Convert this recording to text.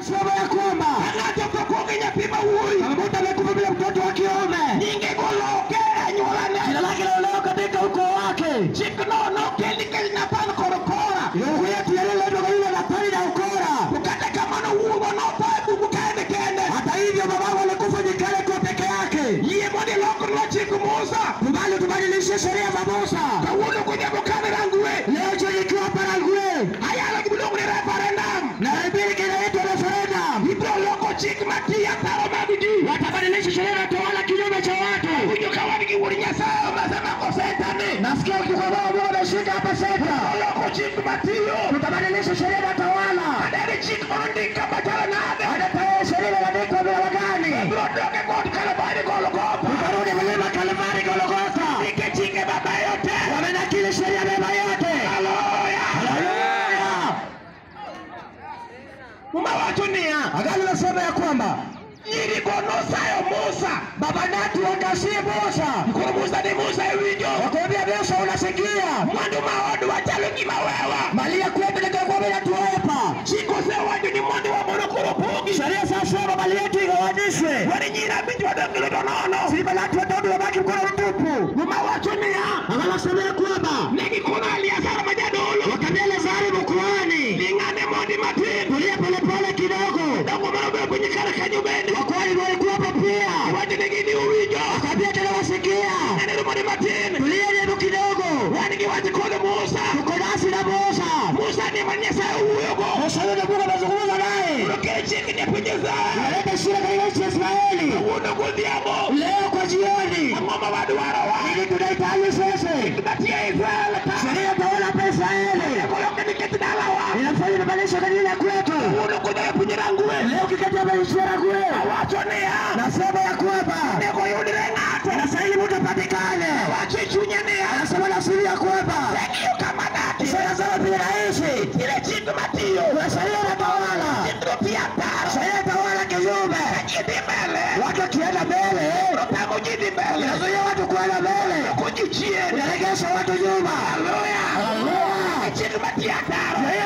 Sema ya kwamba anatoka Kenya pima huyu kama mtu amekufa bila mtoto wa kiume ningegoloke nyolane jina lake leo katika ukoo wake chiknono kendi na pan korokora leo yetu yale ndio yule na pali na ukora ukata kama na uo na pabu mkaende kende hata hivyo baba walikufa jikale kwa peke yake yeye mode loko na chiku Musa kubali tubadilishe sheria za Musa kaulo kuja mkana rangu leo tulikiwa parangwe ayala kibulongo ni referendum na ibili kinaitwa referendum ibro loko chiku matia taro mabidi watabadilisha sheria na tawala kinyume cha watu kujo kawani kiwurinya sawa mazama kwa setani nasikia ukikobao wameshika hapa seta loko chiku matio tutabadilisha sheria na tawala adere chiku ondika batala nade adataye sheria na diko bila gani brodoke kwa Kalvari Golgotha utarudi mlima Kalvari Golgotha chike baba yote wamenakili sheria baba yote haleluya haleluya umawatunia agano nasema ya kwamba nilikonosayo Musa baba natu wakasi Musa mkuru Musa ni Musa ewijo wakwambia Musa unasikia mwandu maodu wachalogi mawewa malia kwepe kwa bila tuwepa chiko se wadu ni mwandu wa mono kurupugi sheria sasa mali yetu igawanishwe wani nyina binti wa dongilo donono siba natu watoto wabaki mkono mtupu umawatunia agano nasema ya kwamba negi kuna Eliazara majadolo wakambia Lazari mkuhani lingane mondi matini tulia pole pole kidogo ndogo marabe kwenye kara kanyubeni wakwani walikuwa pia watu negini uwijo wakambia tena wasikia nene mondi matini tulia neno kidogo wani kiwaji kone Musa tuko nasi na Musa Musa ni manyesa uyogo Musa yule Mungu anazungumza naye unokele chiki ni penyeza naleta shida katika nchi ya Israeli uno kudiamo leo kwa jioni mama waduwara wa ili tunahitaji sasa kibatia Israel sheria tawala pa Israeli koloke ni ketidala wa inafanya mabadilisho katika kwetu uno kudaya punyirangu leo kikatia maishara kwe wachonia nasema ya kwamba neko yudire ngate nasahili mtu patikane wachichunyenia anasema nasiri ya kwamba sekiyo kama dati sheria zao pia naishi ile chitu matiyo kwa sheria na tawala chindro pia taro sheria tawala kinyume jidi mbele watu wakienda mbele rotango jidi mbele inazuia watu kuenda mbele kujichieni inaregesha watu nyuma haleluya haleluya chitu matia taro sheria